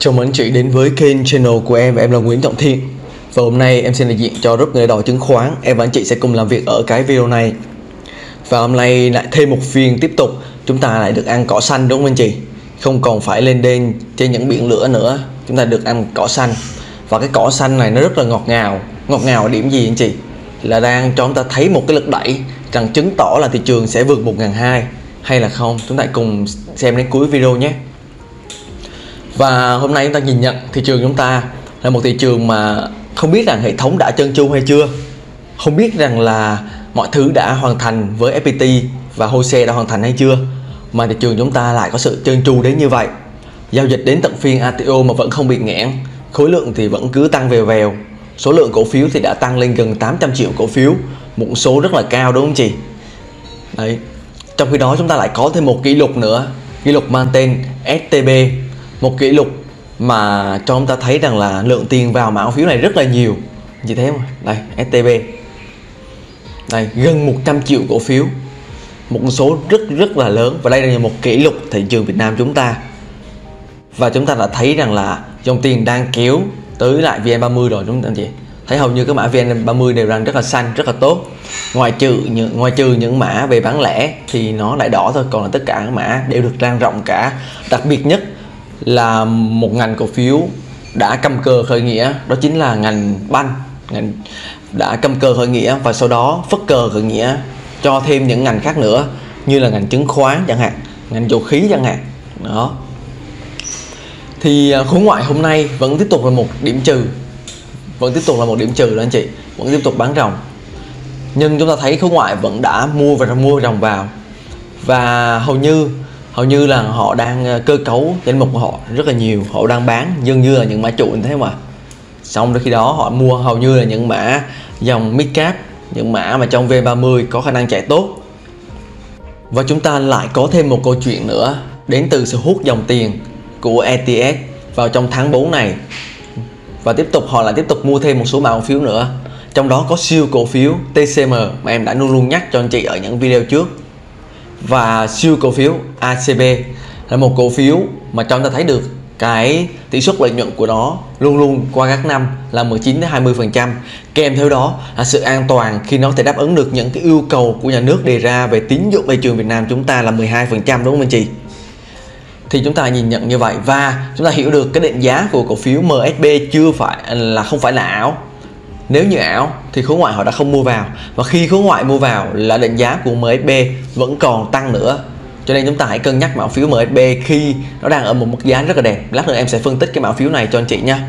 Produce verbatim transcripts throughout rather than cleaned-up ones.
Chào mừng anh chị đến với kênh channel của em và em là Nguyễn Trọng Thiện. Và hôm nay em xin đại diện cho group người đòi chứng khoán. Em và anh chị sẽ cùng làm việc ở cái video này. Và hôm nay lại thêm một phiên tiếp tục, chúng ta lại được ăn cỏ xanh đúng không anh chị? Không còn phải lên đên trên những biển lửa nữa, chúng ta được ăn cỏ xanh. Và cái cỏ xanh này nó rất là ngọt ngào. Ngọt ngào ở điểm gì anh chị? Là đang cho chúng ta thấy một cái lực đẩy rằng chứng tỏ là thị trường sẽ vượt một nghìn hai trăm hay là không. Chúng ta cùng xem đến cuối video nhé. Và hôm nay chúng ta nhìn nhận thị trường chúng ta là một thị trường mà không biết rằng hệ thống đã trơn tru hay chưa, không biết rằng là mọi thứ đã hoàn thành với ép pê tê và hô sê đã hoàn thành hay chưa, mà thị trường chúng ta lại có sự trơn tru đến như vậy. Giao dịch đến tận phiên a tê ô mà vẫn không bị nghẽn, khối lượng thì vẫn cứ tăng vèo vèo, số lượng cổ phiếu thì đã tăng lên gần tám trăm triệu cổ phiếu, một số rất là cao đúng không chị? Đấy. Trong khi đó chúng ta lại có thêm một kỷ lục nữa, kỷ lục mang tên ét tê bê, một kỷ lục mà cho chúng ta thấy rằng là lượng tiền vào mã cổ phiếu này rất là nhiều. Chị thấy không? Đây, ét tê bê. Đây, gần một trăm triệu cổ phiếu. Một con số rất rất là lớn, và đây là một kỷ lục thị trường Việt Nam chúng ta. Và chúng ta đã thấy rằng là dòng tiền đang kéo tới lại vê en ba mươi rồi đúng không anh chị? Thấy hầu như các mã vê en ba mươi đều đang rất là xanh, rất là tốt. Ngoài trừ những ngoài trừ những mã về bán lẻ thì nó lại đỏ thôi, còn là tất cả các mã đều được lan rộng cả. Đặc biệt nhất là một ngành cổ phiếu đã cầm cờ khởi nghĩa, đó chính là ngành banh, ngành đã cầm cờ khởi nghĩa và sau đó phất cờ khởi nghĩa cho thêm những ngành khác nữa, như là ngành chứng khoán chẳng hạn, ngành dầu khí chẳng hạn. Đó. Thì khối ngoại hôm nay vẫn tiếp tục là một điểm trừ, vẫn tiếp tục là một điểm trừ đó anh chị, vẫn tiếp tục bán ròng. Nhưng chúng ta thấy khối ngoại vẫn đã mua và mua ròng vào, và hầu như hầu như là họ đang cơ cấu danh mục của họ rất là nhiều, họ đang bán dường như là những mã trụ, thế mà xong đôi khi đó họ mua hầu như là những mã dòng mid cap, những mã mà trong vê en ba mươi có khả năng chạy tốt. Và chúng ta lại có thêm một câu chuyện nữa đến từ sự hút dòng tiền của e tê ét vào trong tháng bốn này, và tiếp tục họ lại tiếp tục mua thêm một số mã cổ phiếu nữa, trong đó có siêu cổ phiếu tê xê em mà em đã luôn luôn nhắc cho anh chị ở những video trước, và siêu cổ phiếu a xê bê là một cổ phiếu mà cho chúng ta thấy được cái tỷ suất lợi nhuận của nó luôn luôn qua các năm là mười chín đến hai mươi phần trăm, kèm theo đó là sự an toàn khi nó có thể đáp ứng được những cái yêu cầu của nhà nước đề ra về tín dụng thị trường Việt Nam chúng ta là mười hai phần trăm đúng không anh chị? Thì chúng ta nhìn nhận như vậy và chúng ta hiểu được cái định giá của cổ phiếu em ét bê chưa phải là không phải là ảo. Nếu như ảo thì khối ngoại họ đã không mua vào, và khi khối ngoại mua vào là định giá của em ét bê vẫn còn tăng nữa. Cho nên chúng ta hãy cân nhắc mã phiếu em ét bê khi nó đang ở một mức giá rất là đẹp. Lát nữa em sẽ phân tích cái mã phiếu này cho anh chị nha.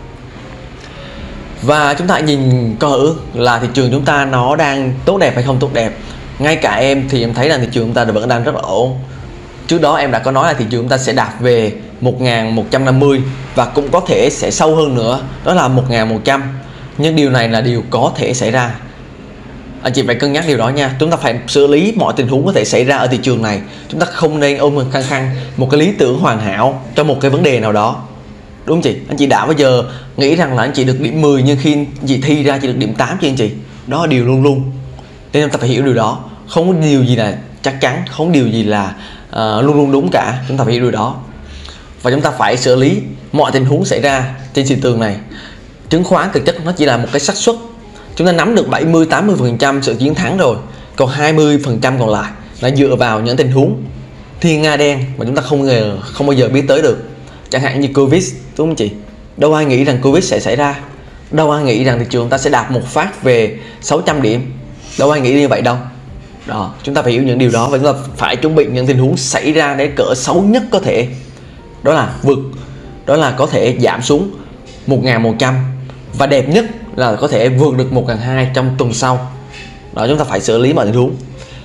Và chúng ta nhìn coi thử là thị trường chúng ta nó đang tốt đẹp hay không tốt đẹp. Ngay cả em thì em thấy là thị trường chúng ta vẫn đang rất là ổn. Trước đó em đã có nói là thị trường chúng ta sẽ đạt về một nghìn một trăm năm mươi và cũng có thể sẽ sâu hơn nữa, đó là một nghìn một trăm. Nhưng điều này là điều có thể xảy ra. Anh chị phải cân nhắc điều đó nha. Chúng ta phải xử lý mọi tình huống có thể xảy ra ở thị trường này. Chúng ta không nên ôm khăng khăng một cái lý tưởng hoàn hảo cho một cái vấn đề nào đó. Đúng không chị? Anh chị đã bao giờ nghĩ rằng là anh chị được điểm mười nhưng khi anh chị thi ra chỉ được điểm tám chứ anh chị? Đó là điều luôn luôn. Nên chúng ta phải hiểu điều đó. Không có điều gì là chắc chắn, không có điều gì là uh, luôn luôn đúng cả. Chúng ta phải hiểu điều đó. Và chúng ta phải xử lý mọi tình huống xảy ra trên thị trường này. Chứng khoán thực chất nó chỉ là một cái xác suất. Chúng ta nắm được bảy mươi tám mươi phần trăm sự chiến thắng rồi, còn hai mươi phần trăm còn lại là dựa vào những tình huống thiên nga đen mà chúng ta không ngờ không bao giờ biết tới được. Chẳng hạn như Covid, đúng không chị? Đâu ai nghĩ rằng Covid sẽ xảy ra. Đâu ai nghĩ rằng thị trường ta sẽ đạt một phát về sáu trăm điểm. Đâu ai nghĩ như vậy đâu. Đó, chúng ta phải hiểu những điều đó và chúng ta phải chuẩn bị những tình huống xảy ra để cỡ xấu nhất có thể. Đó là vượt, đó là có thể giảm xuống một nghìn một trăm, và đẹp nhất là có thể vượt được một nghìn hai trăm trong tuần sau. Đó, chúng ta phải xử lý mọi tình huống.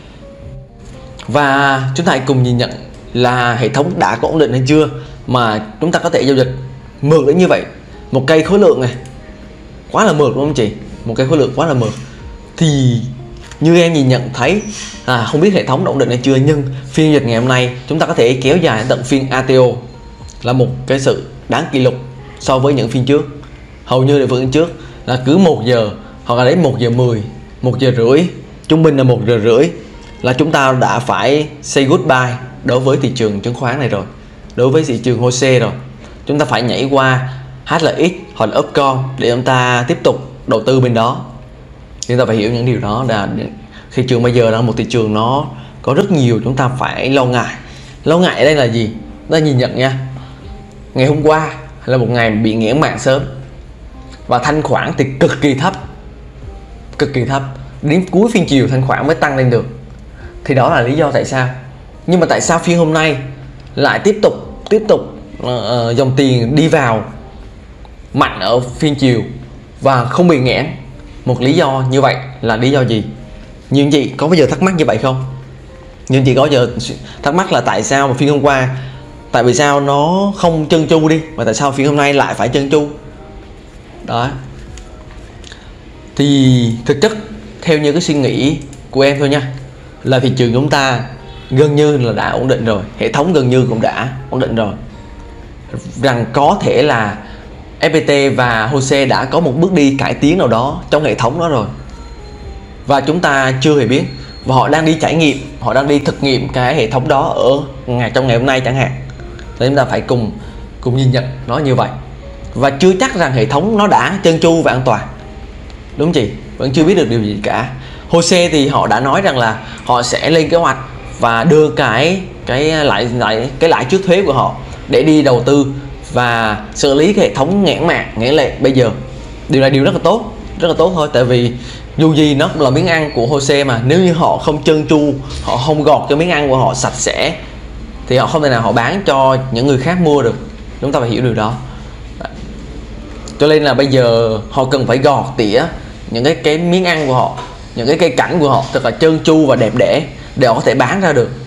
Và chúng ta hãy cùng nhìn nhận là hệ thống đã có ổn định hay chưa mà chúng ta có thể giao dịch mượt đến như vậy. Một cây khối lượng này quá là mượt đúng không chị? Một cây khối lượng quá là mượt. Thì như em nhìn nhận thấy à, không biết hệ thống đã ổn định hay chưa, nhưng phiên giao dịch ngày hôm nay chúng ta có thể kéo dài tận phiên a tê ô là một cái sự đáng kỷ lục so với những phiên trước. Hầu như là phiên trước là cứ một giờ hoặc là đến một giờ mười, một giờ rưỡi, trung bình là một giờ rưỡi là chúng ta đã phải say goodbye đối với thị trường chứng khoán này rồi, đối với thị trường hô sê rồi. chúng ta phải nhảy qua hát lờ ích hoặc là Upcom để chúng ta tiếp tục đầu tư bên đó. Chúng ta phải hiểu những điều đó, là thị trường bây giờ là một thị trường nó có rất nhiều chúng ta phải lo ngại. Lo ngại ở đây là gì? Chúng ta nhìn nhận nha, ngày hôm qua là một ngày bị nghẽn mạng sớm và thanh khoản thì cực kỳ thấp, cực kỳ thấp, đến cuối phiên chiều thanh khoản mới tăng lên được. Thì đó là lý do tại sao. Nhưng mà tại sao phiên hôm nay lại tiếp tục tiếp tục uh, dòng tiền đi vào mạnh ở phiên chiều và không bị nghẽn? Một lý do như vậy là lý do gì? Nhưng anh chị có bao giờ thắc mắc như vậy không? Nhưng chị có giờ thắc mắc là tại sao mà phiên hôm qua, tại vì sao nó không chân chu đi, và tại sao phiên hôm nay lại phải chân chu? Đó. Thì thực chất theo như cái suy nghĩ của em thôi nha, là thị trường chúng ta gần như là đã ổn định rồi, hệ thống gần như cũng đã ổn định rồi, rằng có thể là ép pê tê và hô sê đã có một bước đi cải tiến nào đó trong hệ thống đó rồi, và chúng ta chưa hề biết, và họ đang đi trải nghiệm, họ đang đi thực nghiệm cái hệ thống đó ở ngày trong ngày hôm nay chẳng hạn. Nên chúng ta phải cùng cùng nhìn nhận nó như vậy, và chưa chắc rằng hệ thống nó đã trơn tru và an toàn, đúng không chị? Vẫn chưa biết được điều gì cả. hô sê thì họ đã nói rằng là họ sẽ lên kế hoạch và đưa cái cái lại lại cái lãi trước thuế của họ để đi đầu tư và xử lý cái hệ thống nghẽn mạng, nghẽn lệ bây giờ. Điều này điều rất là tốt, rất là tốt thôi, tại vì dù gì nó cũng là miếng ăn của hô sê mà. Nếu như họ không trơn tru, họ không gọt cho miếng ăn của họ sạch sẽ thì họ không thể nào họ bán cho những người khác mua được. Chúng ta phải hiểu điều đó. Cho nên là bây giờ họ cần phải gọt tỉa những cái cái miếng ăn của họ, những cái cây cảnh của họ thật là trơn tru và đẹp đẽ để họ có thể bán ra được.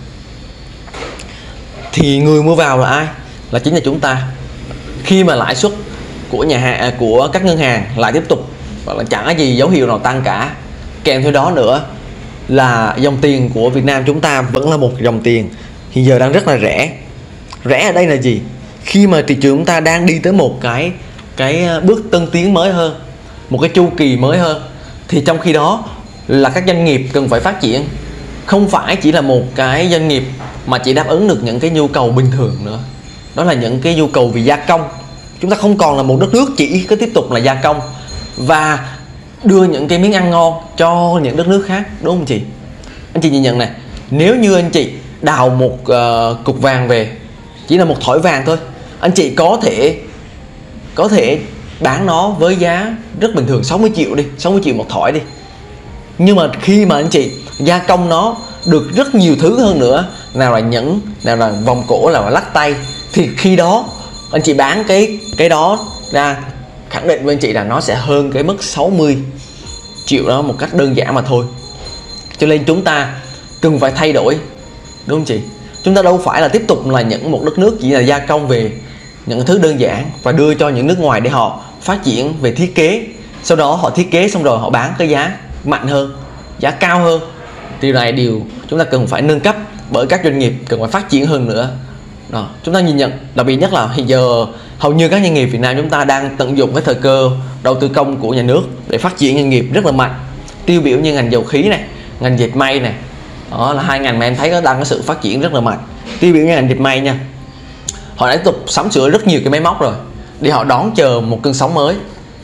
Thì người mua vào là ai? Là chính là chúng ta. Khi mà lãi suất của nhà hàng của các ngân hàng lại tiếp tục và là chẳng có gì dấu hiệu nào tăng cả, kèm theo đó nữa là dòng tiền của Việt Nam chúng ta vẫn là một dòng tiền hiện giờ đang rất là rẻ. Rẻ ở đây là gì? Khi mà thị trường chúng ta đang đi tới một cái cái bước tân tiến mới hơn, một cái chu kỳ mới hơn, thì trong khi đó là các doanh nghiệp cần phải phát triển, không phải chỉ là một cái doanh nghiệp mà chỉ đáp ứng được những cái nhu cầu bình thường nữa. Đó là những cái nhu cầu vì gia công. Chúng ta không còn là một đất nước chỉ cứ tiếp tục là gia công và đưa những cái miếng ăn ngon cho những đất nước khác, đúng không chị? Anh chị nhìn nhận này, nếu như anh chị đào một uh, cục vàng về, chỉ là một thỏi vàng thôi, anh chị có thể có thể bán nó với giá rất bình thường, sáu mươi triệu đi, sáu mươi triệu một thỏi đi. Nhưng mà khi mà anh chị gia công nó được rất nhiều thứ hơn nữa, nào là nhẫn, nào là vòng cổ, nào là lắc tay, thì khi đó anh chị bán cái cái đó ra, khẳng định với anh chị là nó sẽ hơn cái mức sáu mươi triệu đó một cách đơn giản mà thôi. Cho nên chúng ta cần phải thay đổi, đúng không chị? Chúng ta đâu phải là tiếp tục là những một đất nước chỉ là gia công về những thứ đơn giản và đưa cho những nước ngoài để họ phát triển về thiết kế, sau đó họ thiết kế xong rồi họ bán cái giá mạnh hơn, giá cao hơn. Điều này điều chúng ta cần phải nâng cấp, bởi các doanh nghiệp cần phải phát triển hơn nữa. Đó, chúng ta nhìn nhận đặc biệt nhất là hiện giờ hầu như các doanh nghiệp Việt Nam chúng ta đang tận dụng cái thời cơ đầu tư công của nhà nước để phát triển doanh nghiệp rất là mạnh. Tiêu biểu như ngành dầu khí này, ngành dệt may này, đó là hai ngành mà em thấy nó đang có sự phát triển rất là mạnh. Tiêu biểu như ngành dệt may nha, họ đã tiếp tục sắm sửa rất nhiều cái máy móc rồi để họ đón chờ một cơn sóng mới,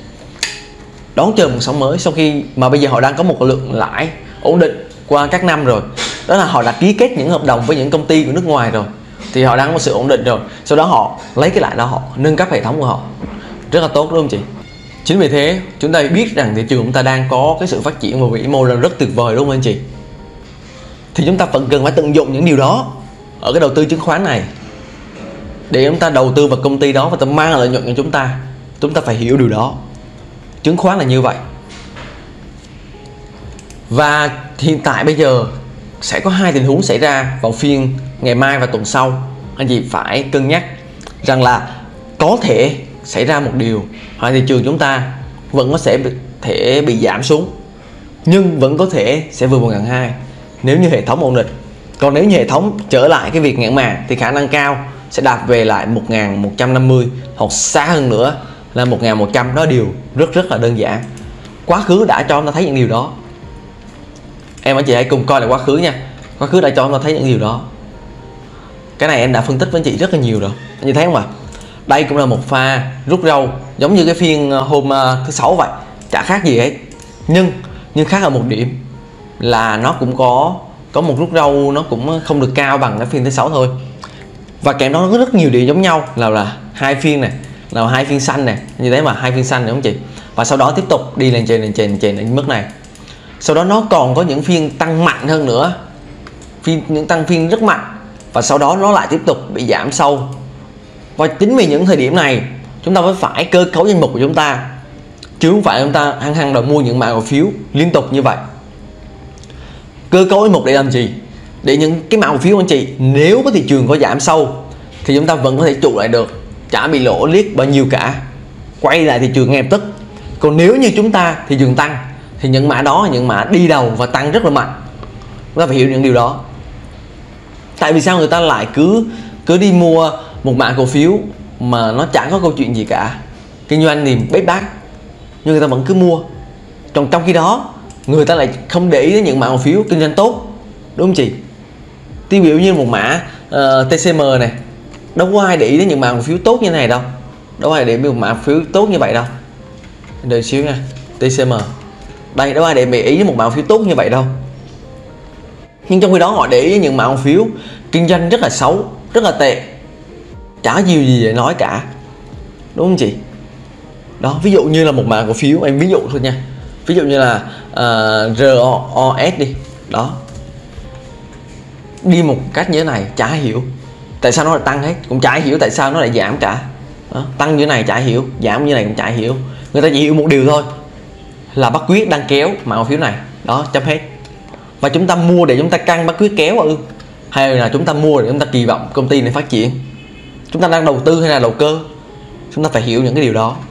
đón chờ một sóng mới sau khi mà bây giờ họ đang có một lượng lãi ổn định qua các năm rồi. Đó là họ đã ký kết những hợp đồng với những công ty của nước ngoài rồi, thì họ đang có sự ổn định rồi. Sau đó họ lấy cái lại đó, họ nâng cấp hệ thống của họ rất là tốt, đúng không chị? Chính vì thế chúng ta biết rằng thị trường chúng ta đang có cái sự phát triển và vĩ mô là rất tuyệt vời, đúng không anh chị? Thì chúng ta vẫn cần phải tận dụng những điều đó ở cái đầu tư chứng khoán này để chúng ta đầu tư vào công ty đó và ta mang lợi nhuận cho chúng ta. Chúng ta phải hiểu điều đó. Chứng khoán là như vậy. Và hiện tại bây giờ sẽ có hai tình huống xảy ra vào phiên ngày mai và tuần sau. Anh chị phải cân nhắc rằng là có thể xảy ra một điều là thị trường chúng ta vẫn có sẽ bị, thể bị giảm xuống, nhưng vẫn có thể sẽ vượt một ngàn hai nếu như hệ thống ổn định. Còn nếu như hệ thống trở lại cái việc ngẽn màng thì khả năng cao sẽ đạt về lại một nghìn một trăm năm mươi, hoặc xa hơn nữa là một nghìn một trăm. Đó điều rất rất là đơn giản. Quá khứ đã cho chúng ta thấy những điều đó. Em anh chị hãy cùng coi lại quá khứ nha. Quá khứ đã cho chúng ta thấy những điều đó. Cái này em đã phân tích với anh chị rất là nhiều rồi, anh chị thấy không ạ? Đây cũng là một pha rút râu giống như cái phiên hôm thứ sáu vậy, chả khác gì hết. Nhưng nhưng khác ở một điểm là nó cũng có có một rút râu nó cũng không được cao bằng cái phiên thứ sáu thôi. Và kèm đó có rất nhiều điểm giống nhau, là là hai phiên này, là hai phiên xanh này, như thế mà hai phiên xanh đúng không chị? Và sau đó tiếp tục đi lên trên lên trên lên trên đến mức này. Sau đó nó còn có những phiên tăng mạnh hơn nữa, phiên những tăng phiên rất mạnh, và sau đó nó lại tiếp tục bị giảm sâu. Và chính vì những thời điểm này chúng ta mới phải cơ cấu danh mục của chúng ta, chứ không phải chúng ta hăng hăng đầu mua những mã cổ phiếu liên tục như vậy. Cơ cấu danh mục để làm gì? Để những cái mã cổ phiếu anh chị nếu có thị trường có giảm sâu thì chúng ta vẫn có thể trụ lại được, chả bị lỗ liếc bao nhiêu cả, quay lại thị trường ngay lập tức. Còn nếu như chúng ta thị trường tăng thì những mã đó là những mã đi đầu và tăng rất là mạnh. Chúng ta phải hiểu những điều đó. Tại vì sao người ta lại cứ cứ đi mua một mã cổ phiếu mà nó chẳng có câu chuyện gì cả, kinh doanh thì bếp bát, nhưng người ta vẫn cứ mua. Trong trong khi đó người ta lại không để ý đến những mã cổ phiếu kinh doanh tốt, đúng không chị? Tiêu biểu như một mã uh, tê xê em này, đâu có ai để ý đến những mã cổ phiếu tốt như này đâu, đâu có ai để ý một mã cổ phiếu tốt như vậy đâu. Đợi xíu nha, tê xê em đây, đâu ai để ý đến một mã cổ phiếu tốt như vậy đâu. Nhưng trong khi đó họ để ý những mã cổ phiếu kinh doanh rất là xấu, rất là tệ, chả nhiều gì để nói cả, đúng không chị? Đó, ví dụ như là một mã cổ phiếu, em ví dụ thôi nha, ví dụ như là uh, rờ o ét đi, đó, đi một cách như thế này chả hiểu tại sao nó lại tăng hết, cũng chả hiểu tại sao nó lại giảm cả. Đó, tăng như thế này chả hiểu, giảm như thế này cũng chả hiểu. Người ta chỉ hiểu một điều thôi, là Bắc Quyết đang kéo mã cổ phiếu này, đó, chấm hết. Và chúng ta mua để chúng ta canh Bắc Quyết kéo ư, hay là chúng ta mua để chúng ta kỳ vọng công ty này phát triển? Chúng ta đang đầu tư hay là đầu cơ? Chúng ta phải hiểu những cái điều đó.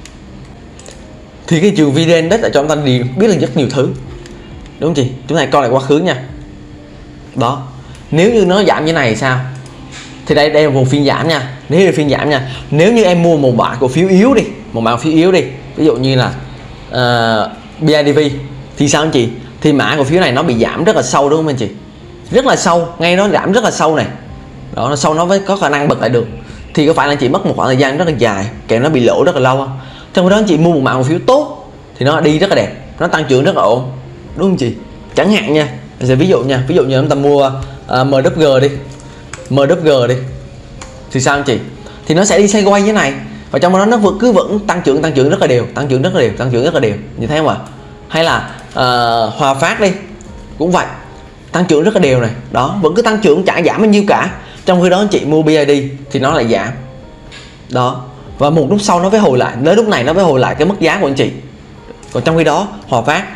Thì cái trường vê en Index đã cho chúng ta biết được rất nhiều thứ, đúng không chị? Chúng ta coi lại quá khứ nha. Đó, nếu như nó giảm như này thì sao? Thì đây đây là một phiên giảm nha. Nếu là phiên giảm nha, nếu như em mua một mã cổ phiếu yếu đi, một mã cổ phiếu yếu đi, ví dụ như là uh, bê i đê vê, thì sao anh chị? Thì mã cổ phiếu này nó bị giảm rất là sâu, đúng không anh chị? Rất là sâu, ngay nó giảm rất là sâu này. Đó, nó sâu nó mới có khả năng bật lại được. Thì có phải là anh chị mất một khoảng thời gian rất là dài, kèm nó bị lỗ rất là lâu không? Trong đó anh chị mua một mã cổ phiếu tốt thì nó đi rất là đẹp, nó tăng trưởng rất là ổn, đúng không chị? Chẳng hạn nha, mình sẽ ví dụ nha, ví dụ như chúng ta mua uh, em vê giê đi, em vê giê đi, thì sao anh chị? Thì nó sẽ đi sideways như thế này, và trong đó nó vẫn cứ vẫn tăng trưởng tăng trưởng rất là đều, tăng trưởng rất là đều, tăng trưởng rất là đều, như thế không ạ? Hay là uh, Hòa Phát đi, cũng vậy, tăng trưởng rất là đều này, đó, vẫn cứ tăng trưởng chả giảm bao nhiêu cả. Trong khi đó anh chị mua bê i đê thì nó lại giảm, đó, và một lúc sau nó phải hồi lại, đến lúc này nó phải hồi lại cái mức giá của anh chị. Còn trong khi đó Hòa Phát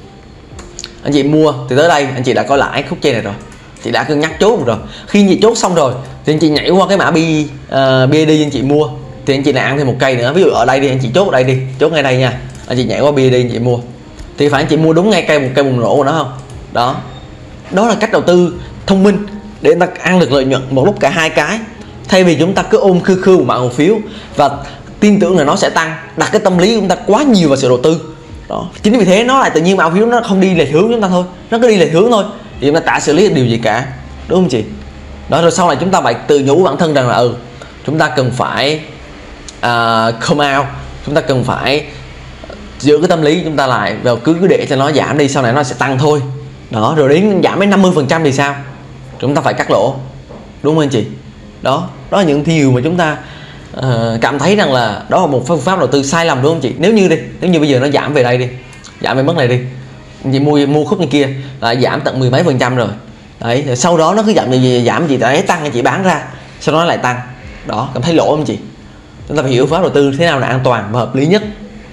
anh chị mua thì tới đây anh chị đã có lãi khúc trên này rồi, chị đã cân nhắc chốt rồi. Khi anh chị chốt xong rồi thì anh chị nhảy qua cái mã B, uh, bê i đê anh chị mua, thì anh chị lại ăn thêm một cây nữa. Ví dụ ở đây đi, anh chị chốt ở đây đi, chốt ngay đây nha, anh chị nhảy qua bê i đê anh chị mua, thì phải anh chị mua đúng ngay cây một cây bùng nổ của nó không? Đó, đó là cách đầu tư thông minh để người ta ăn được lợi nhuận một lúc cả hai cái, thay vì chúng ta cứ ôm khư khư một mã cổ phiếu và tin tưởng là nó sẽ tăng, đặt cái tâm lý của chúng ta quá nhiều vào sự đầu tư. Đó, chính vì thế nó lại tự nhiên mã cổ phiếu nó không đi lệch hướng chúng ta thôi, nó cứ đi lệch hướng thôi, thì chúng ta chả xử lý được điều gì cả, đúng không chị? Đó, rồi sau này chúng ta phải tự nhủ bản thân rằng là ừ, chúng ta cần phải uh, come out, chúng ta cần phải giữ cái tâm lý chúng ta lại, và cứ cứ để cho nó giảm đi, sau này nó sẽ tăng thôi. Đó, rồi đến giảm đến năm mươi phần trăm thì sao? Chúng ta phải cắt lỗ, đúng không anh chị? Đó, đó là những điều mà chúng ta uh, cảm thấy rằng là đó là một phương pháp đầu tư sai lầm, đúng không chị? Nếu như đi, nếu như bây giờ nó giảm về đây đi, giảm về mức này đi, anh chị mua mua khúc như kia là giảm tận mười mấy phần trăm rồi. Đấy, rồi sau đó nó cứ giảm gì giảm gì đấy tăng, anh chị bán ra, sau đó nó lại tăng. Đó, cảm thấy lỗ không chị? Chúng ta phải hiểu phương pháp đầu tư thế nào là an toàn và hợp lý nhất.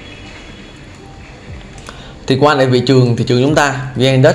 Thì qua lại thị trường thị trường chúng ta vê en Index,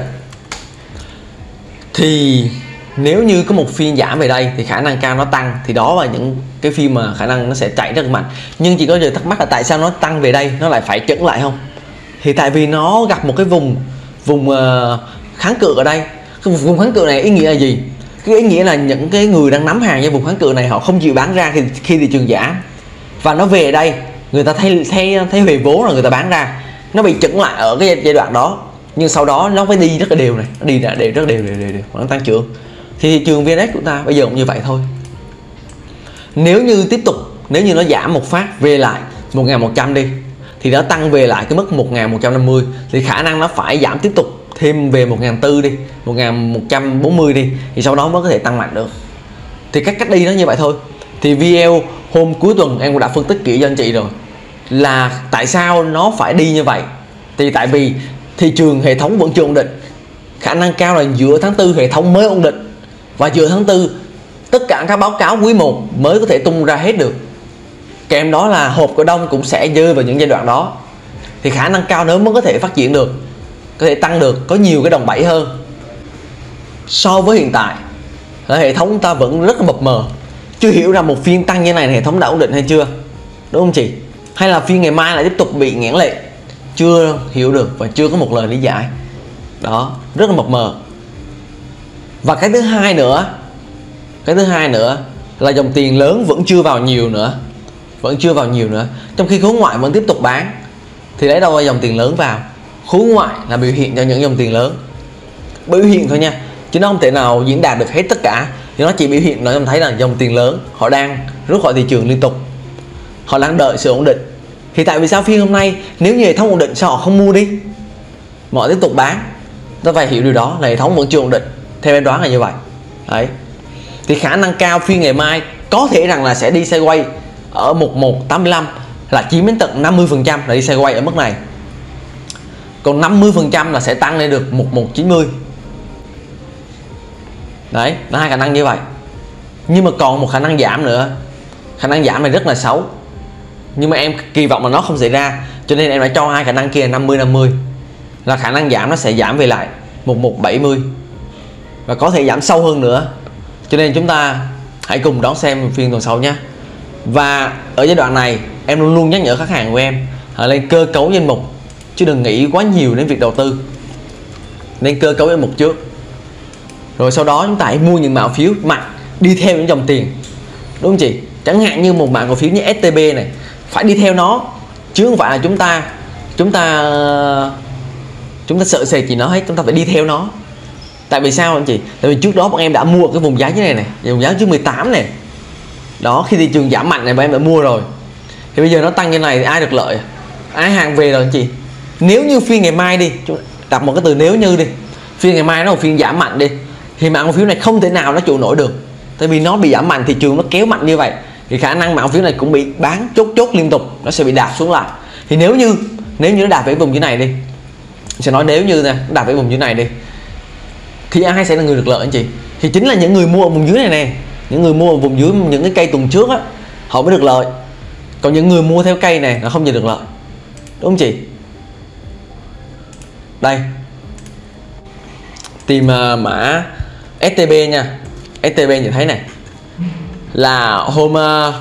thì nếu như có một phiên giảm về đây thì khả năng cao nó tăng, thì đó là những cái phiên mà khả năng nó sẽ chạy rất mạnh. Nhưng chị có giờ thắc mắc là tại sao nó tăng về đây nó lại phải chững lại không? Thì tại vì nó gặp một cái vùng vùng uh, kháng cự ở đây. Cái vùng kháng cự này ý nghĩa là gì? Cái ý nghĩa là những cái người đang nắm hàng trên vùng kháng cự này họ không chịu bán ra khi, khi thị trường giảm, và nó về đây người ta thấy thấy thấy về vốn là người ta bán ra, nó bị chững lại ở cái giai đoạn đó, nhưng sau đó nó phải đi rất là đều này, nó đi đều rất đều đều đều, đều nó tăng trưởng. Thì thị trường vê en Index của ta bây giờ cũng như vậy thôi. Nếu như tiếp tục nếu như nó giảm một phát về lại một nghìn một trăm đi, thì nó tăng về lại cái mức một nghìn một trăm năm mươi, thì khả năng nó phải giảm tiếp tục thêm về một nghìn bốn trăm đi, một nghìn một trăm bốn mươi đi, thì sau đó mới có thể tăng mạnh được. Thì các cách đi nó như vậy thôi. Thì video hôm cuối tuần em cũng đã phân tích kỹ cho anh chị rồi là tại sao nó phải đi như vậy. Thì tại vì thị trường hệ thống vẫn chưa ổn định, khả năng cao là giữa tháng tư hệ thống mới ổn định, và giữa tháng tư tất cả các báo cáo quý một mới có thể tung ra hết được. Kèm đó là hộp cổ đông cũng sẽ rơi vào những giai đoạn đó, thì khả năng cao nữa mới có thể phát triển được, có thể tăng được, có nhiều cái đòn bẩy hơn. So với hiện tại, hệ thống ta vẫn rất là mập mờ, chưa hiểu ra một phiên tăng như này hệ thống đã ổn định hay chưa, đúng không chị? Hay là phiên ngày mai lại tiếp tục bị nghẽn lệ, chưa hiểu được và chưa có một lời lý giải. Đó, rất là mập mờ. Và cái thứ hai nữa, cái thứ hai nữa là dòng tiền lớn vẫn chưa vào nhiều nữa, vẫn chưa vào nhiều nữa. Trong khi khối ngoại vẫn tiếp tục bán, thì lấy đâu ra dòng tiền lớn vào? Khối ngoại là biểu hiện cho những dòng tiền lớn, biểu hiện thôi nha, chứ nó không thể nào diễn đạt được hết tất cả. Thì nó chỉ biểu hiện, nó thấy là dòng tiền lớn họ đang rút khỏi thị trường liên tục, họ đang đợi sự ổn định. Thì tại vì sao phiên hôm nay nếu như hệ thống ổn định sao họ không mua đi mà họ tiếp tục bán? Tôi phải hiểu điều đó, là hệ thống vẫn chưa ổn định, theo em đoán là như vậy. Đấy, thì khả năng cao phiên ngày mai có thể rằng là sẽ đi sideways ở một một tám lăm, là chiếm đến tận năm mươi phần trăm là đi sideways ở mức này. Còn năm mươi phần trăm là sẽ tăng lên được một một chín mươi. Đấy, nó hai khả năng như vậy. Nhưng mà còn một khả năng giảm nữa. Khả năng giảm này rất là xấu, nhưng mà em kỳ vọng là nó không xảy ra, cho nên em đã cho hai khả năng kia năm mươi năm mươi, là khả năng giảm nó sẽ giảm về lại một một bảy mươi, và có thể giảm sâu hơn nữa. Cho nên chúng ta hãy cùng đón xem phiên tuần sau nhé. Và ở giai đoạn này em luôn luôn nhắc nhở khách hàng của em hãy lên cơ cấu danh mục, chứ đừng nghĩ quá nhiều đến việc đầu tư. Nên cơ cấu danh mục trước, rồi sau đó chúng ta hãy mua những mã phiếu mạnh đi theo những dòng tiền, đúng không chị? Chẳng hạn như một mã cổ phiếu như ét tê bê này phải đi theo nó, chứ không phải là chúng ta chúng ta chúng ta sợ sệt gì nó hết, chúng ta phải đi theo nó. Tại vì sao anh chị? Tại vì trước đó bọn em đã mua cái vùng giá như này này, vùng giá trước mười tám này. Đó, khi thị trường giảm mạnh này bọn em đã mua rồi, thì bây giờ nó tăng như này thì ai được lợi? Ai hàng về rồi anh chị? Nếu như phiên ngày mai đi, đặt một cái từ nếu như đi, phiên ngày mai nó một phiên giảm mạnh đi, thì mã cổ phiếu này không thể nào nó trụ nổi được. Tại vì nó bị giảm mạnh, thị trường nó kéo mạnh như vậy, thì khả năng mã cổ phiếu này cũng bị bán chốt chốt liên tục, nó sẽ bị đạp xuống lại. Thì nếu như nếu như nó đạp về vùng dưới này đi, sẽ nói nếu như nè, nó đạp về vùng dưới này đi, thì ai sẽ là người được lợi anh chị? Thì chính là những người mua ở vùng dưới này nè, những người mua ở vùng dưới những cái cây tuần trước á, họ mới được lợi. Còn những người mua theo cây này nó không nhận được lợi, đúng không chị? Đây, tìm uh, mã ét tê bê nha. ét tê bê nhìn thấy này, là hôm uh,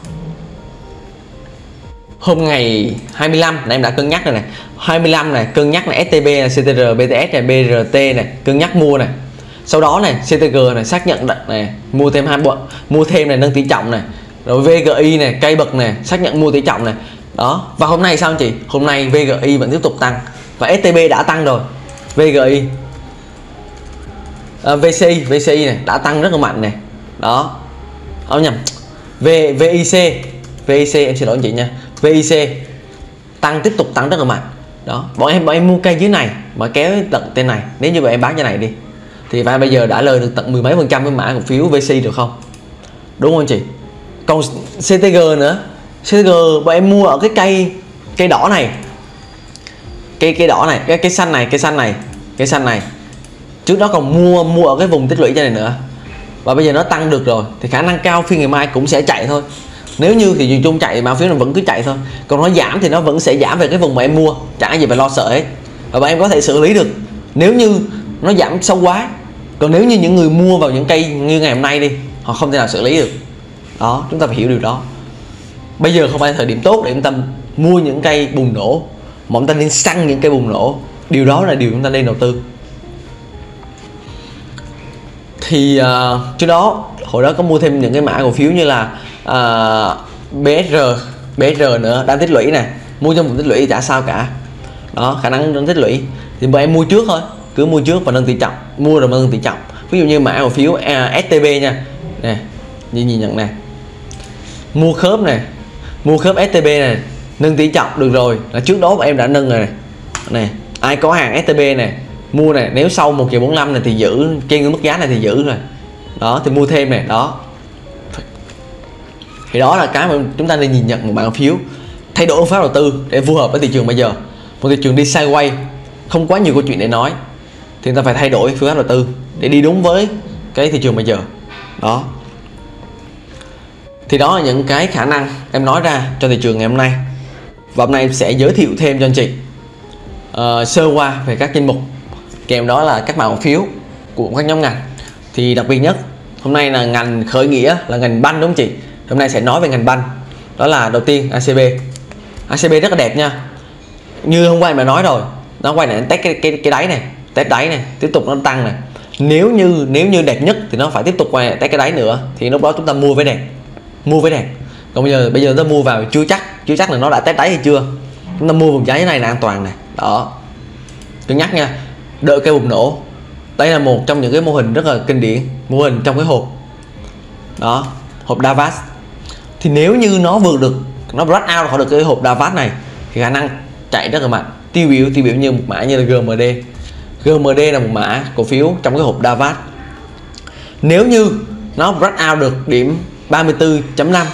hôm ngày hai mươi lăm này em đã cân nhắc rồi này, hai mươi lăm này cân nhắc này, ét tê bê này, xê tê rờ, bê tê ét này, bê rờ tê này cân nhắc mua này. Sau đó này xê tê giê này xác nhận đặt này, mua thêm hai bộ, mua thêm này, nâng tỷ trọng này. Rồi vê giê i này, cây bậc này, xác nhận mua tỷ trọng này. Đó, và hôm nay sao anh chị? Hôm nay vê giê i vẫn tiếp tục tăng, và ét tê bê đã tăng rồi. vê giê i à, vê xê i, vê xê i này đã tăng rất là mạnh này. Đó, không nhầm, v, vê i xê, vê i xê em xin lỗi anh chị nha, vê i xê tăng, tiếp tục tăng rất là mạnh. Đó, bọn em bọn em mua cây dưới này mà kéo tận tên này, nếu như bọn em bán cái này đi, thì và bây giờ đã lời được tận mười mấy phần trăm với mã cổ phiếu vê xê được không? Đúng không anh chị? Còn xê tê giê nữa, xê tê giê bọn em mua ở cái cây cây đỏ này, cây cây đỏ này, cái cây xanh này, cây xanh này, cây xanh này. Trước đó còn mua mua ở cái vùng tích lũy cho này nữa, và bây giờ nó tăng được rồi, thì khả năng cao phiên ngày mai cũng sẽ chạy thôi. Nếu như thì nhìn chung chạy, mã phiếu này vẫn cứ chạy thôi. Còn nó giảm thì nó vẫn sẽ giảm về cái vùng mà em mua, chẳng gì phải lo sợ hết, và bọn em có thể xử lý được nếu như nó giảm sâu quá. Còn nếu như những người mua vào những cây như ngày hôm nay đi, họ không thể nào xử lý được. Đó, chúng ta phải hiểu điều đó. Bây giờ không phải là thời điểm tốt để chúng ta mua những cây bùng nổ, mà chúng ta nên săn những cây bùng nổ. Điều đó là điều chúng ta nên đầu tư. Thì uh, trước đó hồi đó có mua thêm những cái mã cổ phiếu như là uh, bê ét rờ, bê ét rờ nữa, đang tích lũy này, mua trong vùng tích lũy chả sao cả. Đó, khả năng đang tích lũy thì bọn em mua trước thôi, cứ mua trước và nâng tỷ trọng, mua rồi nâng tỷ trọng. Ví dụ như mã cổ phiếu uh, ét tê bê nha, nè, nhìn nhìn nhận nè, mua khớp này, mua khớp ét tê bê này, nâng tỷ trọng được rồi, là trước đó em đã nâng rồi này. Này, ai có hàng ét tê bê này, mua này, nếu sau một triệu bốn mươi lăm này thì giữ trên cái mức giá này thì giữ rồi. Đó thì mua thêm này, đó. Thì đó là cái mà chúng ta nên nhìn nhận một mã cổ phiếu thay đổi phương pháp đầu tư để phù hợp với thị trường bây giờ. Một thị trường đi sideways, không quá nhiều câu chuyện để nói, thì chúng ta phải thay đổi phương pháp đầu tư để đi đúng với cái thị trường bây giờ. Đó. Thì đó là những cái khả năng em nói ra cho thị trường ngày hôm nay. Và hôm nay em sẽ giới thiệu thêm cho anh chị uh, sơ qua về các danh mục, kèm đó là các mã cổ phiếu của các nhóm ngành. Thì đặc biệt nhất hôm nay là ngành khởi nghĩa, là ngành banh, đúng không chị? Hôm nay sẽ nói về ngành banh. Đó là đầu tiên a xê bê. a xê bê rất là đẹp nha. Như hôm qua em đã nói rồi, nó quay lại test cái cái cái đáy này, test đáy này, tiếp tục nó tăng này. Nếu như nếu như đẹp nhất thì nó phải tiếp tục quay lại test cái đáy nữa, thì lúc đó chúng ta mua với đẹp. Mua với đẹp. Còn bây giờ bây giờ nó mua vào chưa chắc, chưa chắc là nó đã test đáy hay chưa. Chúng ta mua vùng giá này là an toàn này. Đó. Cân nhắc nha. Đợi cây bùng nổ. Đây là một trong những cái mô hình rất là kinh điển, mô hình trong cái hộp. Đó, hộp Davas. Thì nếu như nó vượt được, nó break out khỏi được cái hộp Davas này thì khả năng chạy rất là mạnh. Tiêu biểu tiêu biểu như một mã như là giê em đê. giê em đê là một mã cổ phiếu trong cái hộp Davas. Nếu như nó break out được điểm ba mươi tư chấm năm,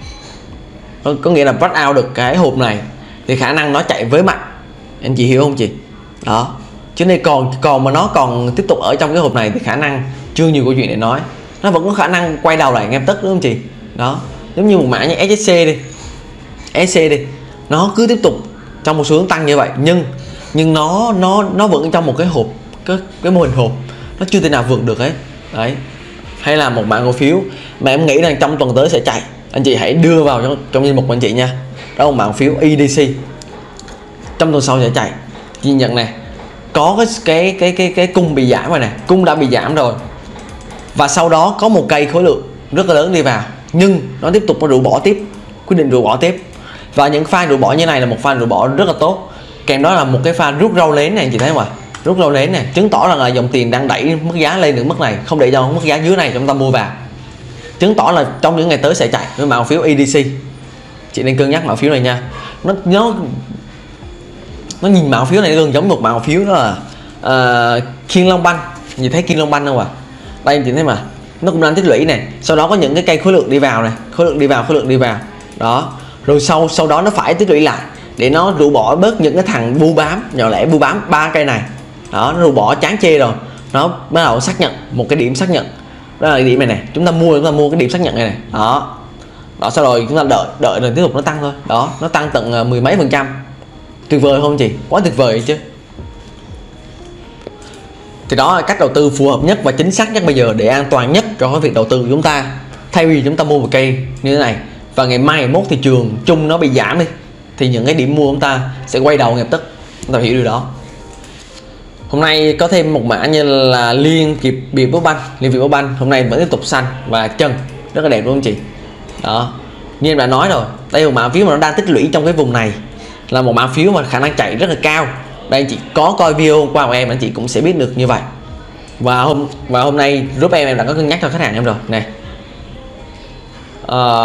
có nghĩa là break out được cái hộp này, thì khả năng nó chạy với mạnh. Anh chị hiểu không chị? Đó. Chứ này còn còn mà nó còn tiếp tục ở trong cái hộp này thì khả năng chưa nhiều câu chuyện để nói. Nó vẫn có khả năng quay đầu lại ngay tức, đúng không chị? Đó. Giống như một mã như ét ét xê đi, ét xê đi, nó cứ tiếp tục trong một xu hướng tăng như vậy, nhưng nhưng nó nó nó vẫn trong một cái hộp, cái cái mô hình hộp, nó chưa thể nào vượt được ấy. Đấy. Hay là một mã cổ phiếu mà em nghĩ rằng trong tuần tới sẽ chạy, anh chị hãy đưa vào trong trong danh mục của anh chị nha. Đó là một mã cổ phiếu i đê xê. Trong tuần sau sẽ chạy. Ghi nhận này, có cái cái cái cái cái cung bị giảm rồi này, cung đã bị giảm rồi. Và sau đó có một cây khối lượng rất là lớn đi vào, nhưng nó tiếp tục nó rũ bỏ tiếp, quyết định rũ bỏ tiếp. Và những pha rũ bỏ như này là một pha rũ bỏ rất là tốt. Kèm đó là một cái pha rút rau lén này, anh chị thấy không ạ? Rút rau lén này chứng tỏ rằng là dòng tiền đang đẩy mức giá lên được mức này, không để cho mức giá dưới này chúng ta mua vào. Chứng tỏ là trong những ngày tới sẽ chạy với mã cổ phiếu i đê xê. Chị nên cân nhắc mã phiếu này nha. Nó nó nó nhìn mã phiếu này gần giống một mã phiếu, đó là uh, Kiên Long Banh. Nhìn thấy Kiên Long Banh không ạ? À? Đây anh chị thấy mà, nó cũng đang tích lũy này, sau đó có những cái cây khối lượng đi vào này, khối lượng đi vào, khối lượng đi vào. Đó. Rồi sau sau đó nó phải tích lũy lại để nó rũ bỏ bớt những cái thằng bu bám, nhỏ lẻ bu bám ba cây này. Đó, nó rũ bỏ chán chê rồi. Nó bắt đầu xác nhận một cái điểm xác nhận. Đó là cái điểm này này, chúng ta mua chúng ta mua cái điểm xác nhận này này. Đó. Đó, sau rồi chúng ta đợi đợi rồi tiếp tục nó tăng thôi. Đó, nó tăng tận mười mấy phần trăm. Tuyệt vời không chị? Quá tuyệt vời chứ. Thì đó là cách đầu tư phù hợp nhất và chính xác nhất bây giờ để an toàn nhất cho cái việc đầu tư của chúng ta. Thay vì chúng ta mua một cây như thế này và ngày mai mốt thị trường chung nó bị giảm đi, thì những cái điểm mua của chúng ta sẽ quay đầu ngay lập tức. Chúng ta hiểu điều đó. Hôm nay có thêm một mã như là Liên Kịp Việt Bố Banh. Liên Việt Bố Banh hôm nay vẫn tiếp tục xanh và chân rất là đẹp, đúng không chị? Đó, như em đã nói rồi, đây là một mã phiếu mà nó đang tích lũy trong cái vùng này, là một mã phiếu mà khả năng chạy rất là cao. Đây anh chị có coi video hôm qua của em, anh chị cũng sẽ biết được như vậy. Và hôm và hôm nay giúp em em đã có cân nhắc cho khách hàng em rồi nè. À,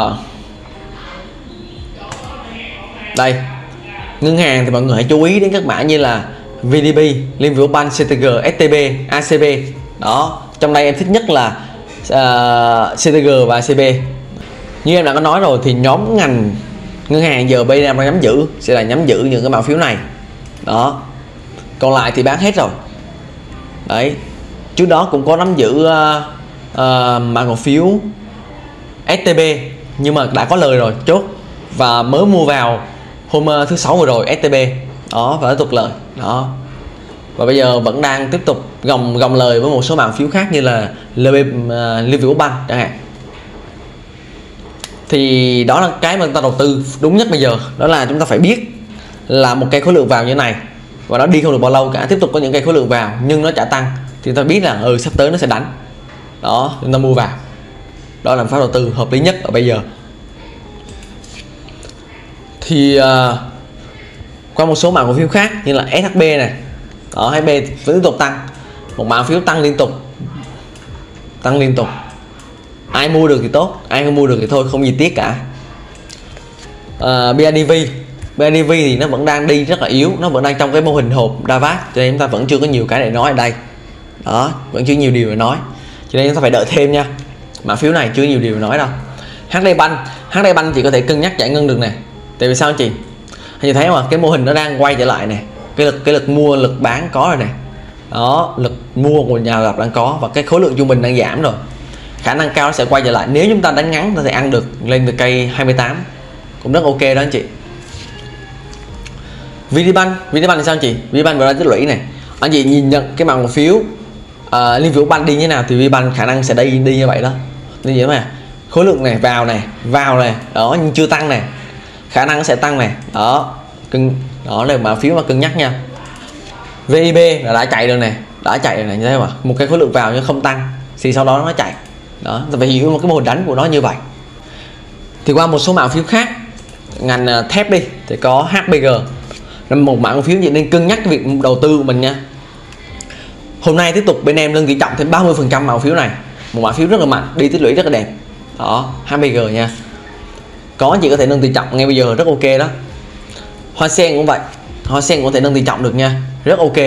đây ngân hàng thì mọi người hãy chú ý đến các mã như là vê đê bê, Liên Việt Banh, xê tê giê, ét tê bê, a xê bê. Đó, trong đây em thích nhất là uh, xê tê giê và a xê bê. Như em đã có nói rồi thì nhóm ngành ngân hàng giờ bây giờ đang nhắm giữ sẽ là nhắm giữ những cái mã phiếu này. Đó, còn lại thì bán hết rồi. Đấy, trước đó cũng có nắm giữ uh, uh, mã cổ phiếu ét tê bê nhưng mà đã có lời rồi, chốt, và mới mua vào hôm uh, thứ sáu vừa rồi ét tê bê. Đó, và tiếp tục lời. Đó, và bây giờ vẫn đang tiếp tục gồng gồng lời với một số mã phiếu khác như là lờ bê, uh, Liên Việt Banh chẳng hạn. Thì đó là cái mà chúng ta đầu tư đúng nhất bây giờ, đó là chúng ta phải biết là một cây khối lượng vào như này và nó đi không được bao lâu cả, tiếp tục có những cây khối lượng vào nhưng nó trả tăng thì chúng ta biết là ừ sắp tới nó sẽ đánh. Đó, chúng ta mua vào. Đó là pháp đầu tư hợp lý nhất ở bây giờ. Thì uh, qua một số mã cổ phiếu khác như là ét hát bê này, ở ét hát bê vẫn tiếp tục tăng, một mã phiếu tăng liên tục, tăng liên tục. Ai mua được thì tốt, ai không mua được thì thôi, không gì tiếc cả. uh, bê i đê vê bê i đê vê thì nó vẫn đang đi rất là yếu, nó vẫn đang trong cái mô hình hộp Davac, cho nên chúng ta vẫn chưa có nhiều cái để nói ở đây. Đó, vẫn chưa nhiều điều để nói, cho nên chúng ta phải đợi thêm nha. Mã phiếu này chưa nhiều điều để nói đâu. hát đê Bank, hát đê Bank chị có thể cân nhắc giải ngân được nè. Tại vì sao chị? Anh thấy mà cái mô hình nó đang quay trở lại nè, cái lực cái lực mua lực bán có rồi nè. Đó, lực mua của nhà lập đang có và cái khối lượng trung bình đang giảm rồi. Khả năng cao nó sẽ quay trở lại, nếu chúng ta đánh ngắn ta sẽ ăn được lên từ cây hai mươi tám, cũng rất ok đó anh chị. vê đê Bank, vê đê Bank thì sao anh chị? vê đê Bank vừa ra tích lũy này. Anh chị nhìn nhận cái mặt cổ phiếu uh, liên phiếu Bank đi như thế nào thì vê đê Bank khả năng sẽ đi đi như vậy đó. Như vậy mà. Khối lượng này vào này, vào này, đó nhưng chưa tăng này. Khả năng sẽ tăng này. Đó. Cưng đó là mã phiếu mà cân nhắc nha. vê i bê là đã chạy rồi này, đã chạy rồi này, như thế mà. Một cái khối lượng vào nhưng không tăng thì sau đó nó chạy. Đó, ta phải hiểu một cái mô hình đánh của nó như vậy. Thì qua một số mã phiếu khác, ngành thép đi thì có hát pê giê, là một mã cổ phiếu gì nên cân nhắc cái việc đầu tư của mình nha. Hôm nay tiếp tục bên em nâng tỷ trọng thêm ba mươi phần trăm mã phiếu này, một mã phiếu rất là mạnh, đi tích lũy rất là đẹp. Đó, hát pê giê nha. Có anh chị có thể nâng tỷ trọng ngay bây giờ rất ok đó. Hoa Sen cũng vậy, Hoa Sen cũng có thể nâng tỷ trọng được nha, rất ok.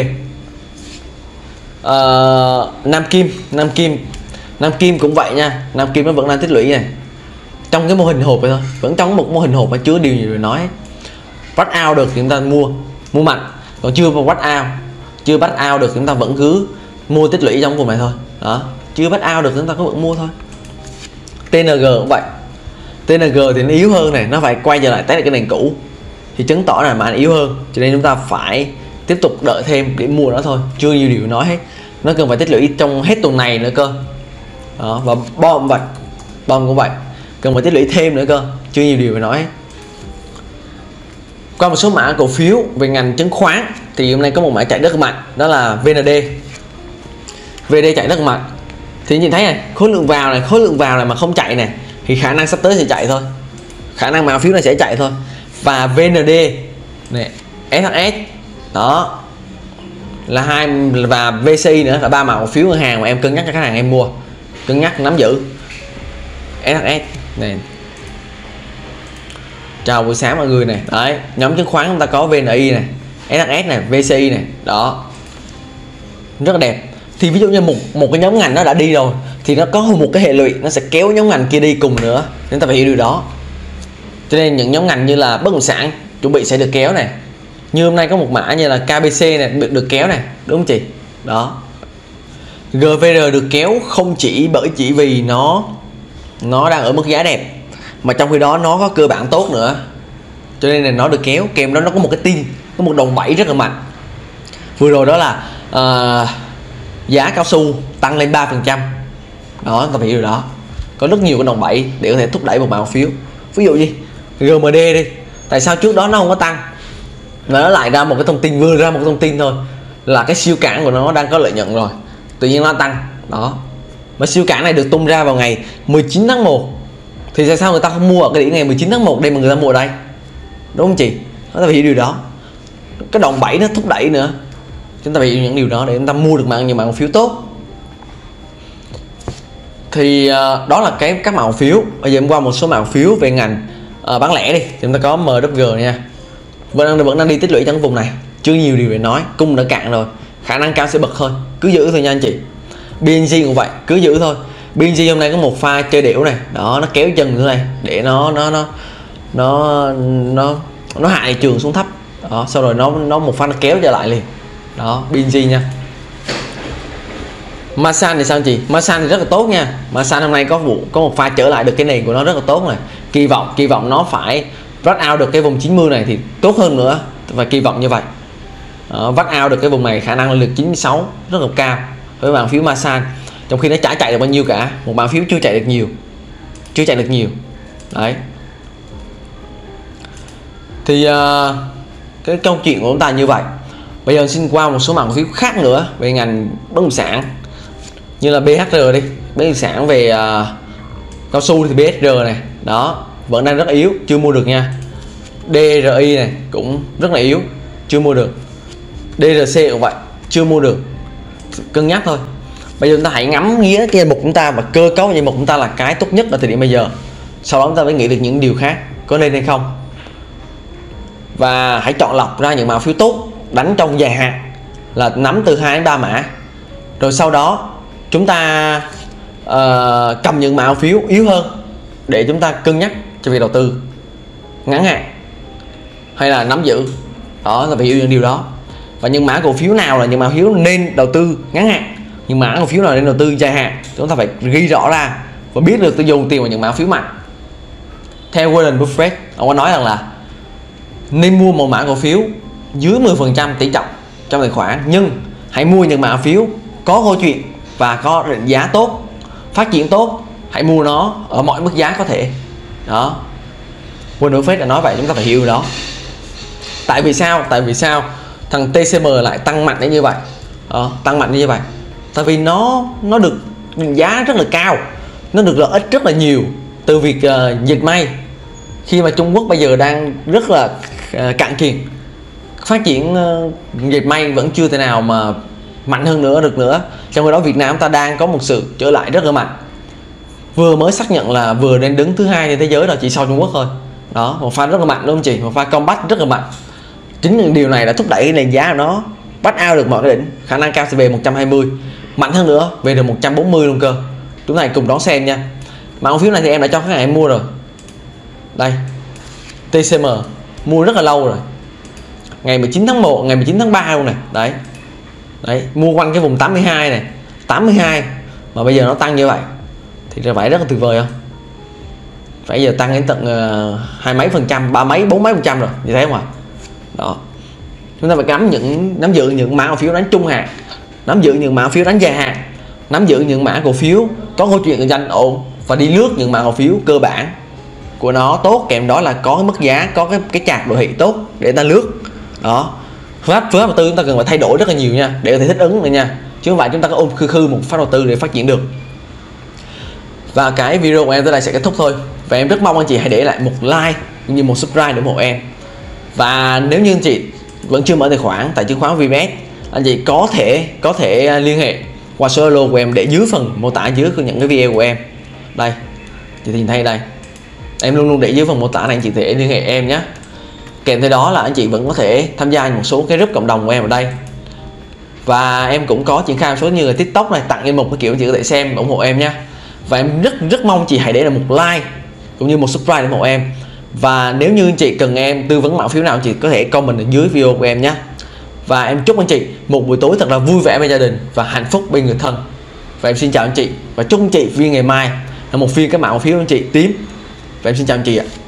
Uh, Nam Kim, Nam Kim, Nam Kim cũng vậy nha. Nam Kim nó vẫn đang tích lũy này, trong cái mô hình hộp thôi, vẫn trong một mô hình hộp mà chứa điều gì để nói. Bắt out được thì chúng ta mua, mua mạnh, còn chưa bắt out, chưa bắt out được chúng ta vẫn cứ mua tích lũy trong vùng này thôi. Đó, chưa bắt out được chúng ta có vẫn mua thôi. tê en giê cũng vậy, tê en giê thì nó yếu hơn này, nó phải quay trở lại test lại cái nền cũ thì chứng tỏ là mà yếu hơn, cho nên chúng ta phải tiếp tục đợi thêm để mua nó thôi, chưa nhiều điều nói hết, nó cần phải tích lũy trong hết tuần này nữa cơ. Đó, và bom vậy, bom cũng vậy, cần phải tích lũy thêm nữa cơ, chưa nhiều điều phải nói hết. Qua một số mã cổ phiếu về ngành chứng khoán thì hôm nay có một mã chạy rất mạnh, đó là vê en đê. vê en đê chạy rất mạnh thì nhìn thấy này, khối lượng vào này, khối lượng vào này mà không chạy này thì khả năng sắp tới sẽ chạy thôi, khả năng mã phiếu này sẽ chạy thôi. Và vê en đê này, ét hát ét đó là hai, và vê xê i nữa là ba mã cổ phiếu ngân hàng mà em cân nhắc cho khách hàng em mua, cân nhắc nắm giữ. ét hát ét này, chào buổi sáng mọi người này. Đấy, nhóm chứng khoán chúng ta có vê en i này, ét hát ét này, vê xê i này, đó rất là đẹp. Thì ví dụ như một một cái nhóm ngành nó đã đi rồi thì nó có một cái hệ lụy, nó sẽ kéo nhóm ngành kia đi cùng nữa, nên ta phải hiểu điều đó. Cho nên những nhóm ngành như là bất động sản chuẩn bị sẽ được kéo này, như hôm nay có một mã như là ca bê xê này được, được kéo này, đúng không chị? Đó, giê vê rờ được kéo không chỉ bởi chỉ vì nó nó đang ở mức giá đẹp, mà trong khi đó nó có cơ bản tốt nữa, cho nên là nó được kéo. Kèm đó nó có một cái tin, có một đòn bẩy rất là mạnh. Vừa rồi đó là uh, giá cao su tăng lên ba phần trăm. Đó, ta phải hiểu điều đó. Có rất nhiều cái đòn bẩy để có thể thúc đẩy một mã cổ phiếu. Ví dụ như giê em đê đi, tại sao trước đó nó không có tăng và nó lại ra một cái thông tin, vừa ra một cái thông tin thôi là cái siêu cảng của nó đang có lợi nhuận rồi, tự nhiên nó tăng. Đó, mà siêu cảng này được tung ra vào ngày mười chín tháng một thì tại sao người ta không mua ở cái điểm ngày mười chín tháng một đây mà người ta mua ở đây, đúng không chị? Chúng ta phải hiểu điều đó. Cái đòn bẩy nó thúc đẩy nữa, chúng ta phải hiểu những điều đó để chúng ta mua được mạng nhiều mã cổ phiếu tốt. Thì uh, đó là cái các mã cổ phiếu. Bây giờ em qua một số mã cổ phiếu về ngành uh, bán lẻ đi. Thì chúng ta có em vê giê nha, vẫn đang vẫn đang đi tích lũy trong cái vùng này, chưa nhiều điều để nói, cung đã cạn rồi, khả năng cao sẽ bật thôi, cứ giữ thôi nha anh chị. bê en giê cũng vậy, cứ giữ thôi. bê en giê hôm nay có một pha chơi đểu này, đó, nó kéo chân như này để nó nó nó nó nó nó hạ thị trường xuống thấp. Đó, sau rồi nó nó một pha nó kéo trở lại liền. Đó, bê en giê nha. Masan thì sao anh chị? Masan thì rất là tốt nha. Masan hôm nay có vụ có một pha trở lại được cái nền của nó rất là tốt này. Kỳ vọng kỳ vọng nó phải vắt out được cái vùng chín mươi này thì tốt hơn nữa, và kỳ vọng như vậy. Đó, vắt out được cái vùng này khả năng là lực chín mươi sáu rất là cao với bàn phiếu Masan, trong khi nó chả chạy được bao nhiêu cả, một bàn phiếu chưa chạy được nhiều, chưa chạy được nhiều. Đấy. Thì uh, cái câu chuyện của chúng ta như vậy. Bây giờ xin qua một số mã cổ phiếu khác nữa về ngành bất động sản, như là bê hát rờ đi, bất động sản về uh, cao su thì bê ét rờ này, đó vẫn đang rất yếu, chưa mua được nha. đê rờ i này cũng rất là yếu, chưa mua được. đê rờ xê cũng vậy, chưa mua được, cân nhắc thôi. Bây giờ chúng ta hãy ngắm nghĩa cái danh mục chúng ta và cơ cấu danh mục chúng ta là cái tốt nhất ở thời điểm bây giờ, sau đó chúng ta mới nghĩ được những điều khác có nên hay không. và hãy chọn lọc ra những mã phiếu tốt đánh trong dài hạn, là nắm từ hai đến ba mã. Rồi sau đó chúng ta uh, cầm những mã phiếu yếu hơn để chúng ta cân nhắc cho việc đầu tư ngắn hạn hay là nắm giữ. Đó là phải hiểu những điều đó. Và những mã cổ phiếu nào là những mã phiếu nên đầu tư ngắn hạn, những mã cổ phiếu nào nên đầu tư dài hạn, chúng ta phải ghi rõ ra và biết được tôi dùng tiền vào những mã phiếu mạnh. Theo Warren Buffett, ông có nói rằng là nên mua một mã cổ phiếu dưới mười phần trăm tỷ trọng trong tài khoản, nhưng hãy mua những mã phiếu có câu chuyện và có định giá tốt, phát triển tốt. Hãy mua nó ở mọi mức giá có thể. Đó, Warren Buffett đã nói vậy, chúng ta phải hiểu đó. Tại vì sao? Tại vì sao thằng tê xê em lại tăng mạnh đến như vậy? Đó, tăng mạnh như vậy tại vì nó nó được giá rất là cao, nó được lợi ích rất là nhiều từ việc uh, dệt may. Khi mà Trung Quốc bây giờ đang rất là uh, cạn kiệt, phát triển uh, dệt may vẫn chưa thể nào mà mạnh hơn nữa được nữa. Trong khi đó Việt Nam ta đang có một sự trở lại rất là mạnh, vừa mới xác nhận là vừa đang đứng thứ hai trên thế giới, là chỉ sau Trung Quốc thôi. Đó, một pha rất là mạnh đúng không chị? Một pha comeback rất là mạnh. Chính những điều này đã thúc đẩy nền giá của nó bắt out được mọi cái đỉnh, khả năng cao sẽ về một trăm hai mươi, mạnh hơn nữa về được một trăm bốn mươi luôn cơ. Chúng ta cùng đón xem nha. Mà cổ phiếu này thì em đã cho khách hàng em mua rồi. Đây, tê xê em mua rất là lâu rồi, ngày mười chín tháng một, ngày mười chín tháng ba luôn này. Đấy, đấy, mua quanh cái vùng tám mươi hai này, tám mươi hai mà bây giờ nó tăng như vậy thì ra phải rất là tuyệt vời không? Phải giờ tăng đến tận uh, hai mấy phần trăm, ba mấy, bốn mấy phần trăm rồi, như thế không ạ? Đó, chúng ta phải nắm những nắm giữ những mã cổ phiếu đánh trung hạn, nắm giữ những mã phiếu đánh dài hạn, nắm giữ những mã cổ phiếu có câu chuyện kinh doanh ổn, và đi lướt những mã cổ phiếu cơ bản của nó tốt, kèm đó là có cái mức giá, có cái cái chart đồ thị tốt để ta lướt. Đó, phương pháp phương pháp đầu tư chúng ta cần phải thay đổi rất là nhiều nha, để có thể thích ứng được nha, chứ không phải chúng ta có ôm khư khư một pháp đầu tư để phát triển được. Và cái video của em tới đây sẽ kết thúc thôi, và em rất mong anh chị hãy để lại một like cũng như một subscribe để ủng hộ em. Và nếu như anh chị vẫn chưa mở tài khoản tại chứng khoán vê pê ét, anh chị có thể có thể liên hệ qua số Zalo của em để dưới phần mô tả dưới những cái video của em. Đây, chị nhìn thấy đây, em luôn luôn để dưới phần mô tả này, anh chị thể liên hệ em nhé. Kèm theo đó là anh chị vẫn có thể tham gia một số cái group cộng đồng của em ở đây. Và em cũng có triển khai một số như là TikTok này, tặng em một cái kiểu chị có thể xem ủng hộ em nha. Và em rất rất mong chị hãy để lại một like cũng như một subscribe để ủng hộ em. Và nếu như anh chị cần em tư vấn mã phiếu nào, anh chị có thể comment ở dưới video của em nhé. Và em chúc anh chị một buổi tối thật là vui vẻ bên gia đình và hạnh phúc bên người thân. Và em xin chào anh chị, và chúc anh chị phiên ngày mai là một phiên các mã phiếu anh chị tím. Và em xin chào anh chị ạ.